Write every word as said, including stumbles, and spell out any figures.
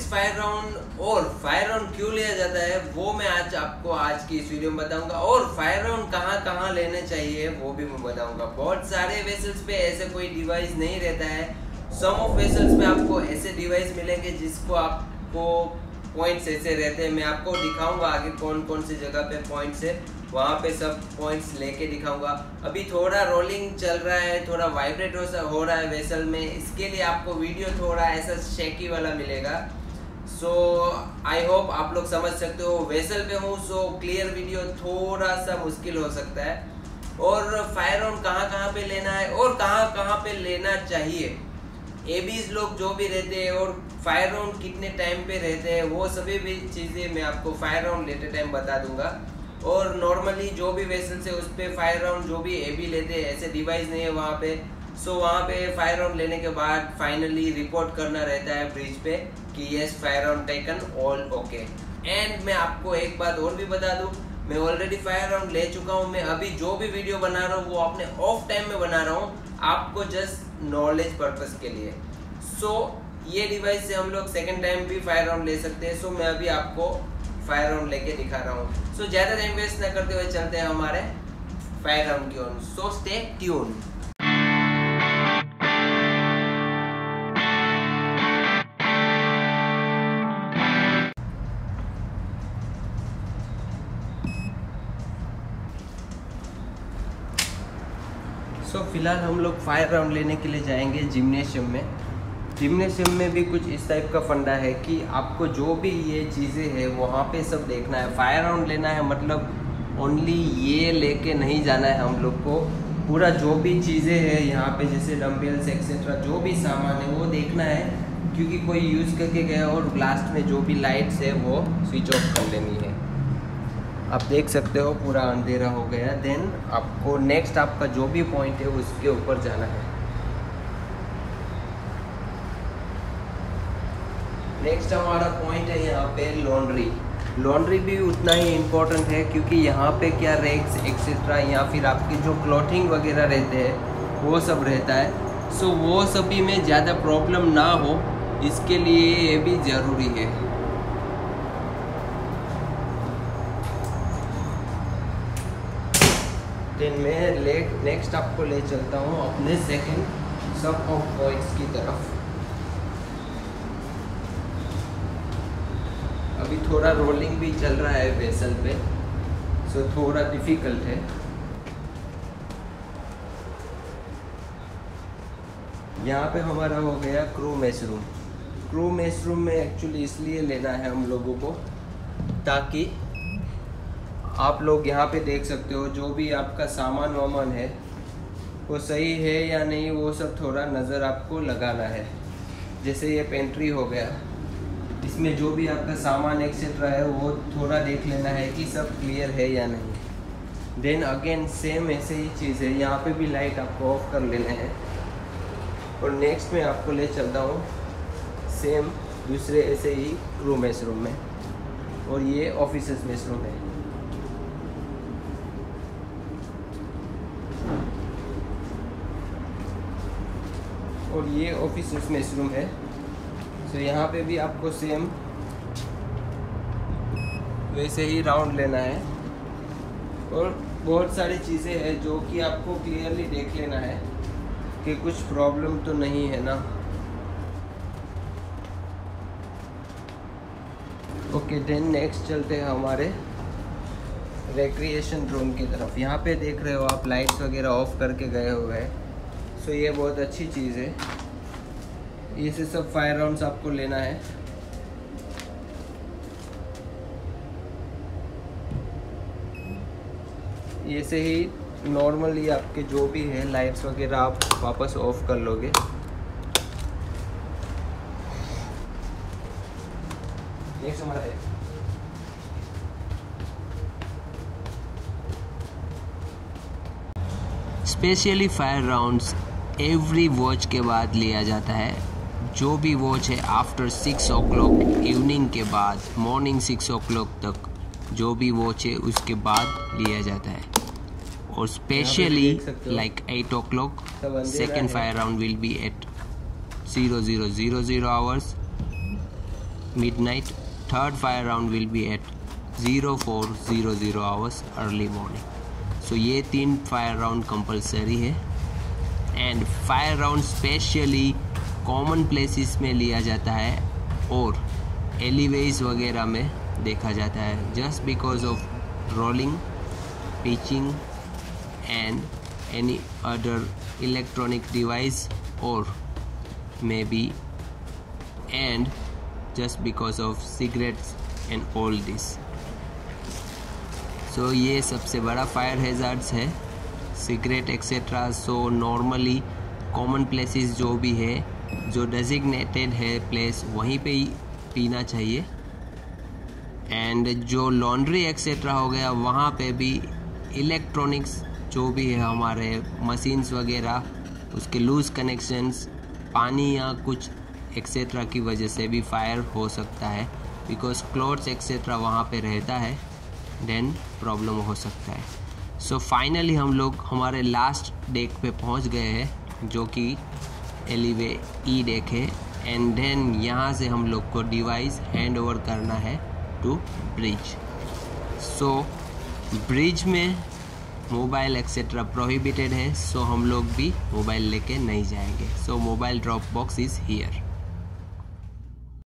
Is fire round और fire round क्यों लिया जाता है वो मैं आज आपको आज की इस वीडियो में बताऊंगा, और फायर राउंड कहाँ कहाँ लेने चाहिए वो भी मैं बताऊंगा। बहुत सारे वेसल्स पे ऐसे कोई डिवाइस नहीं रहता है। सम ऑफ वेसल्स पे आपको ऐसे डिवाइस मिलेंगे जिसको आपको पॉइंट्स ऐसे रहते हैं। मैं आपको दिखाऊंगा आगे कौन कौन सी जगह पे पॉइंट्स है, वहाँ पे सब पॉइंट्स लेके दिखाऊंगा। अभी थोड़ा रोलिंग चल रहा है, थोड़ा वाइब्रेट हो रहा है वेसल में, इसके लिए आपको वीडियो थोड़ा ऐसा शेकी वाला मिलेगा। सो आई होप आप लोग समझ सकते हो। वेसल पे हूँ सो क्लियर वीडियो थोड़ा सा मुश्किल हो सकता है। और फायर राउंड कहाँ कहाँ पे लेना है और कहाँ कहाँ पे लेना चाहिए, एबीज लोग जो भी रहते हैं और फायर राउंड कितने टाइम पे रहते हैं, वो सभी भी चीज़ें मैं आपको फायर राउंड लेते टाइम बता दूंगा। और नॉर्मली जो भी वेसल से उस पर फायर राउंड जो भी एबी लेते हैं, ऐसे डिवाइस नहीं है वहाँ पे। सो so, वहाँ पे फायर राउंड लेने के बाद फाइनली रिपोर्ट करना रहता है ब्रिज पे कि yes fire round taken all okay. And मैं आपको एक बात और भी बता दूँ, मैं ऑलरेडी फायर राउंड ले चुका हूँ। मैं अभी जो भी वीडियो बना रहा हूँ वो अपने ऑफ टाइम में बना रहा हूँ, आपको जस्ट नॉलेज पर्पस के लिए। सो so, ये डिवाइस से हम लोग सेकेंड टाइम भी फायर राउंड ले सकते हैं। सो so, मैं अभी आपको फायर राउंड लेके दिखा रहा हूँ। सो so, ज़्यादा टाइम वेस्ट ना करते हुए चलते हैं हमारे फायर राउंड की ओर। So stay tune. So so, फिलहाल हम लोग फायर राउंड लेने के लिए जाएंगे जिम्नेशियम में। जिम्नेशियम में भी कुछ इस टाइप का फंडा है कि आपको जो भी ये चीज़ें हैं वहाँ पे सब देखना है। फायर राउंड लेना है मतलब ओनली ये लेके नहीं जाना है हम लोग को, पूरा जो भी चीज़ें हैं यहाँ पे जैसे डम्बल्स एक्सेट्रा जो भी सामान है वो देखना है, क्योंकि कोई यूज़ करके गया और लास्ट में जो भी लाइट्स है वो स्विच ऑफ कर लेनी है। आप देख सकते हो पूरा अंधेरा हो गया। देन आपको नेक्स्ट आपका जो भी पॉइंट है उसके ऊपर जाना है। नेक्स्ट हमारा पॉइंट है यहाँ पे लॉन्ड्री। लॉन्ड्री भी उतना ही इम्पोर्टेंट है, क्योंकि यहाँ पे क्या रैक्स एक्सेट्रा या फिर आपकी जो क्लॉथिंग वगैरह रहते हैं वो सब रहता है। सो वो सभी में ज़्यादा प्रॉब्लम ना हो इसके लिए ये भी ज़रूरी है। देन मैं ले नेक्स्ट आपको ले चलता हूँ अपने सेकंड सब ऑफ पॉइंट्स की तरफ। अभी थोड़ा रोलिंग भी चल रहा है वेसल पे, सो थोड़ा डिफिकल्ट है। यहाँ पे हमारा हो गया crew mess room. Crew mess room में एक्चुअली इसलिए लेना है हम लोगों को ताकि आप लोग यहाँ पे देख सकते हो जो भी आपका सामान वामान है वो सही है या नहीं, वो सब थोड़ा नज़र आपको लगाना है। जैसे ये पेंट्री हो गया, इसमें जो भी आपका सामान एक्सेट्रा है वो थोड़ा देख लेना है कि सब क्लियर है या नहीं। देन अगेन सेम ऐसे ही चीज़ है, यहाँ पे भी लाइट आपको ऑफ कर लेना है। और नेक्स्ट में आपको ले चलता हूँ सेम दूसरे ऐसे ही रूम मेस रूम में, और ये ऑफिस मेस रूम है। और ये ऑफिस मेस रूम है। तो यहाँ पे भी आपको सेम वैसे ही राउंड लेना है, और बहुत सारी चीज़ें हैं जो कि आपको क्लियरली देख लेना है कि कुछ प्रॉब्लम तो नहीं है ना। ओके देन नेक्स्ट चलते हैं हमारे रिक्रिएशन जोन की तरफ। यहाँ पे देख रहे हो आप लाइट्स वगैरह ऑफ करके गए हुए हैं। सो ये बहुत अच्छी चीज़ है। ये से सब फायर राउंड्स आपको लेना है। ये से ही नॉर्मली आपके जो भी है लाइट्स वगैरह आप वापस ऑफ कर लोगे। नेक्स्ट हमारा है specially fire rounds every watch के बाद लिया जाता है। जो भी वॉच है after six o'clock evening के बाद मॉर्निंग सिक्स ओ क्लॉक तक जो भी वॉच है उसके बाद लिया जाता है। और specially like eight o'clock second fire round will be at zero zero zero zero hours midnight. Third fire round will be at zero four zero zero hours early morning. So ये तीन fire round compulsory है. And fire round specially common places में लिया जाता है और एलिवेज वगैरह में देखा जाता है, just because of rolling, pitching and any other electronic device और maybe and just because of cigarettes and all this. So ये सबसे बड़ा फायर हैज़ार्ड्स है, cigarette etcetera. So normally common places जो भी है, जो डेजिग्नेटेड है प्लेस, वहीं पे ही पीना चाहिए. एंड जो लॉन्ड्री एक्सेट्रा हो गया, वहाँ पे भी इलेक्ट्रॉनिक्स जो भी है हमारे मशीन्स वगैरह, उसके लूज कनेक्शंस, पानी या कुछ एक्सेट्रा की वजह से भी फायर हो सकता है, बिकॉज क्लोथ्स एक्सेट्रा वहाँ पे रहता है, देन प्रॉब्लम हो सकता है. सो फाइनली हम लोग हमारे लास्ट डेक पे पहुंच गए हैं, जो कि एलिवे ई डेक है. एंड देन यहाँ से हम लोग को डिवाइस हैंड ओवर करना है टू ब्रिज. सो ब्रिज में मोबाइल एक्सेट्रा प्रोहिबिटेड है, सो हम लोग भी मोबाइल लेके नहीं जाएंगे. So mobile drop box is here.